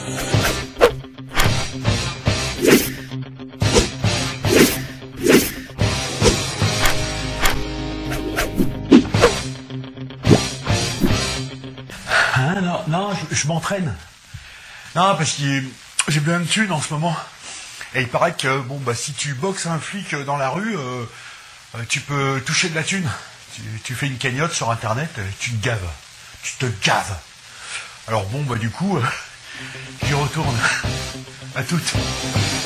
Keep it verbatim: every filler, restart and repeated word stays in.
Hein, non, non, je, je m'entraîne. Non, parce que j'ai besoin de thunes en ce moment. Et il paraît que bon bah si tu boxes un flic dans la rue, euh, euh, tu peux toucher de la thune. Tu, tu fais une cagnotte sur internet, euh, tu te gaves. Tu te gaves. Alors bon bah du coup, euh, j'y retourne. À toutes.